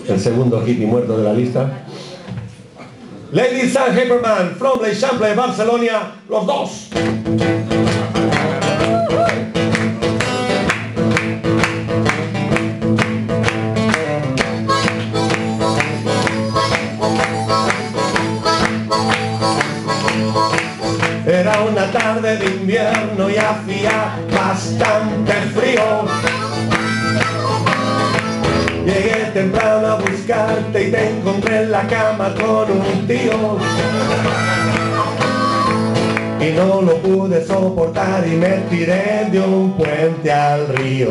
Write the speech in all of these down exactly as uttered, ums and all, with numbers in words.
el segundo hippie muerto de la lista. Ladies and Hyperman, from l'Eixample, Barcelona, los dos. Era una tarde de invierno y hacía bastante frío. Llegué temprano a buscarte y te encontré en la cama con un tío. Y no lo pude soportar y me tiré de un puente al río.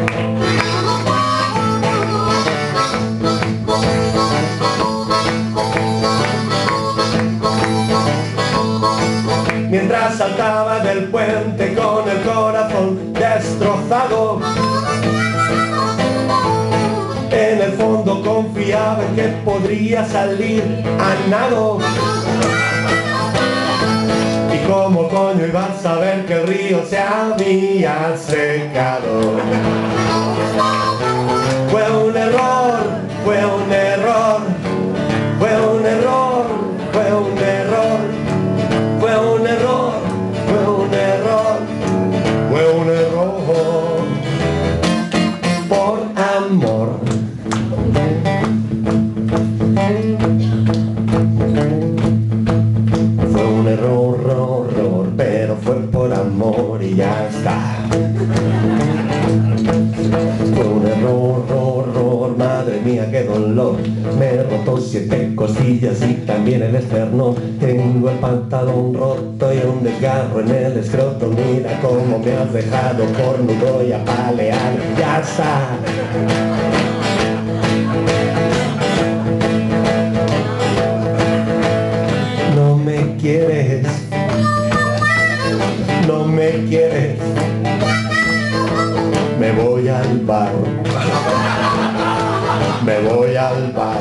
Mientras saltaba del puente con el corazón destrozado, en el fondo confiaba en que podría salir a nado. Y cómo coño iba a saber que el río se había secado. Fue un error, fue un error, fue un error, fue un error, fue un error, fue un error, fue un error, por amor. Fue un error, error, error, pero fue por amor y ya está. Fue un error, error, error, madre mía qué dolor. Me he roto siete costillas y también el esterno. Tengo el pantalón roto y un desgarro en el escroto. Mira cómo me has dejado cornudo y apalear. Ya está. No me quieres, no me quieres. Me voy al bar, me voy al bar.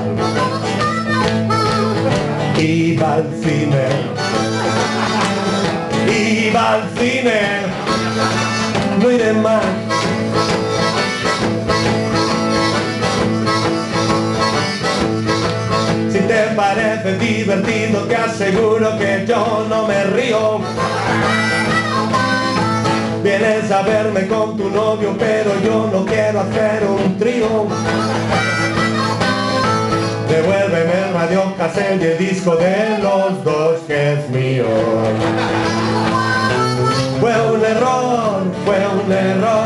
Iba al cine, iba al cine, no iré más. Si te parece divertido, te aseguro que yo no me río. Vienes a verme con tu novio, pero yo no quiero hacer un trío. Devuélveme el radiocassette y el disco de los dos que es mío. Fue un error, fue un error.